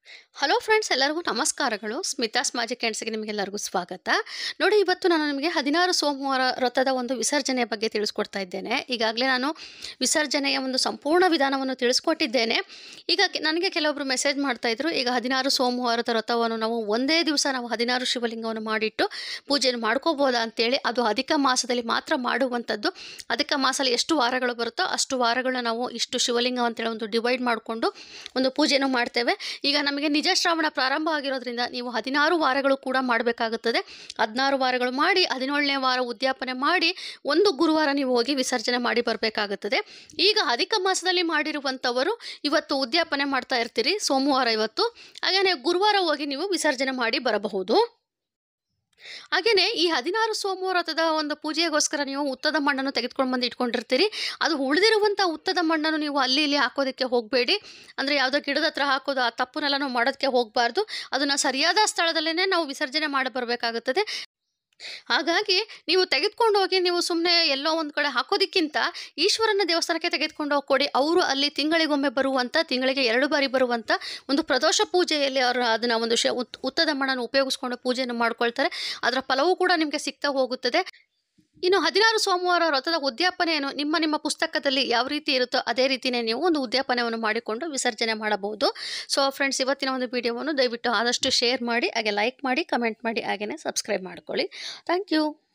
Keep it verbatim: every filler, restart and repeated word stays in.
Hello friends, ಎಲ್ಲರಿಗೂ ನಮಸ್ಕಾರಗಳು. Smitha's magic ಹ್ಯಾಂಡ್ಸ್ಗೆ ನಿಮಗೆಲ್ಲರಿಗೂ ಸ್ವಾಗತ. ನೋಡಿ, ಇವತ್ತು ನಾನು ನಿಮಗೆ ಹದಿನಾರು ಸೋಮವಾರ ವ್ರತದ ಒಂದು ವಿಸರ್ಜನೆಯ ಬಗ್ಗೆ ತಿಳಿಸ್ಕೊಡ್ತಾ ಇದ್ದೇನೆ. ಈಗಾಗಲೇ ನಾನು ವಿಸರ್ಜನೆಯ ಒಂದು ಸಂಪೂರ್ಣ ವಿಧಾನವನ್ನು ತಿಳಿಸ್ಕೊಟ್ಟಿದ್ದೇನೆ. ಈಗ ನನಗೆ ಕೆಲವೊಬ್ಬರು ಮೆಸೇಜ್ ಮಾಡ್ತಾಯಿದ್ರು, ಈಗ ಹದಿನಾರು ಸೋಮವಾರದ ವ್ರತವನ್ನು ನಾವು ಒಂದೇ ದಿವಸ ನಾವು ಹದಿನಾರು ಶಿವಲಿಂಗವನ್ನು ಮಾಡಿಟ್ಟು ಪೂಜೆಯನ್ನು ಮಾಡ್ಕೋಬೋದಾ ಅಂತೇಳಿ. ಅದು ಅಧಿಕ ಮಾಸದಲ್ಲಿ ಮಾತ್ರ ಮಾಡುವಂಥದ್ದು. ಅಧಿಕ ಮಾಸದಲ್ಲಿ ಎಷ್ಟು ವಾರಗಳು ಬರುತ್ತೋ ಅಷ್ಟು ವಾರಗಳನ್ನ ನಾವು ಇಷ್ಟು ಶಿವಲಿಂಗ ಅಂತೇಳಿ ಒಂದು ಡಿವೈಡ್ ಮಾಡಿಕೊಂಡು ಒಂದು ಪೂಜೆಯನ್ನು ಮಾಡ್ತೇವೆ. ಈಗ ನಮಗೆ ನಿಜ ಶ್ರಾವಣ ಪ್ರಾರಂಭ ಆಗಿರೋದ್ರಿಂದ ನೀವು ಹದಿನಾರು ವಾರಗಳು ಕೂಡ ಮಾಡಬೇಕಾಗುತ್ತದೆ. ಹದಿನಾರು ವಾರಗಳು ಮಾಡಿ ಹದಿನೇಳನೇ ವಾರ ಉದ್ಯಾಪನೆ ಮಾಡಿ ಒಂದು ಗುರುವಾರ ನೀವು ಹೋಗಿ ವಿಸರ್ಜನೆ ಮಾಡಿ ಬರಬೇಕಾಗುತ್ತದೆ. ಈಗ ಅಧಿಕ ಮಾಸದಲ್ಲಿ ಮಾಡಿರುವಂಥವರು ಇವತ್ತು ಉದ್ಯಾಪನೆ ಮಾಡ್ತಾ ಇರ್ತೀರಿ, ಸೋಮವಾರ ಇವತ್ತು. ಹಾಗೆಯೇ ಗುರುವಾರ ಹೋಗಿ ನೀವು ವಿಸರ್ಜನೆ ಮಾಡಿ ಬರಬಹುದು. ಹಾಗೆಯೇ ಈ ಹದಿನಾರು ಸೋಮವಾರದ ಒಂದು ಪೂಜೆಗೋಸ್ಕರ ನೀವು ಹುತ್ತದ ಮಣ್ಣನ್ನು ತೆಗೆದುಕೊಂಡು ಬಂದು ಇಟ್ಕೊಂಡಿರ್ತೀರಿ. ಅದು ಉಳಿದಿರುವಂಥ ಹುತ್ತದ ಮಣ್ಣನ್ನು ನೀವು ಅಲ್ಲಿ ಇಲ್ಲಿ ಹಾಕೋದಕ್ಕೆ ಹೋಗಬೇಡಿ. ಅಂದರೆ ಯಾವುದೋ ಗಿಡದ ಹತ್ರ ಹಾಕೋದು, ಆ ತಪ್ಪನ್ನೆಲ್ಲ ನಾವು ಮಾಡೋದಕ್ಕೆ ಹೋಗಬಾರ್ದು. ಅದನ್ನು ಸರಿಯಾದ ಸ್ಥಳದಲ್ಲೇ ನಾವು ವಿಸರ್ಜನೆ ಮಾಡಿ ಬರಬೇಕಾಗುತ್ತದೆ. ಹಾಗಾಗಿ ನೀವು ತೆಗೆದುಕೊಂಡು ಹೋಗಿ ನೀವು ಸುಮ್ಮನೆ ಎಲ್ಲೋ ಒಂದು ಕಡೆ ಹಾಕೋದಕ್ಕಿಂತ ಈಶ್ವರನ ದೇವಸ್ಥಾನಕ್ಕೆ ತೆಗೆದುಕೊಂಡು ಹೋಗಿ ಕೊಡಿ. ಅವರು ಅಲ್ಲಿ ತಿಂಗಳಿಗೊಮ್ಮೆ ಬರುವಂಥ, ತಿಂಗಳಿಗೆ ಎರಡು ಬಾರಿ ಬರುವಂಥ ಒಂದು ಪ್ರದೋಷ ಪೂಜೆಯಲ್ಲಿ ಅವರು ಅದನ್ನು ಒಂದು ಶ ಹುತ್ತದ ಮಣ್ಣನ್ನು ಉಪಯೋಗಿಸ್ಕೊಂಡು ಪೂಜೆಯನ್ನು ಮಾಡ್ಕೊಳ್ತಾರೆ. ಅದರ ಫಲವೂ ಕೂಡ ನಿಮಗೆ ಸಿಗ್ತಾ ಹೋಗುತ್ತದೆ. ಇನ್ನು ಹದಿನಾರು ಸೋಮವಾರ ವ್ರತದ ಉದ್ಯಾಪನೆಯನ್ನು ನಿಮ್ಮ ನಿಮ್ಮ ಪುಸ್ತಕದಲ್ಲಿ ಯಾವ ರೀತಿ ಇರುತ್ತೋ ಅದೇ ರೀತಿಯೇ ನೀವು ಒಂದು ಉದ್ಯಾಪನೆಯನ್ನು ಮಾಡಿಕೊಂಡು ವಿಸರ್ಜನೆ ಮಾಡಬಹುದು. ಸೊ ಫ್ರೆಂಡ್ಸ್, ಇವತ್ತಿನ ಒಂದು ವಿಡಿಯೋವನ್ನು ದಯವಿಟ್ಟು ಆದಷ್ಟು ಶೇರ್ ಮಾಡಿ, ಹಾಗೆ ಲೈಕ್ ಮಾಡಿ, ಕಮೆಂಟ್ ಮಾಡಿ, ಹಾಗೆಯೇ ಸಬ್ಸ್ಕ್ರೈಬ್ ಮಾಡ್ಕೊಳ್ಳಿ. Thank you.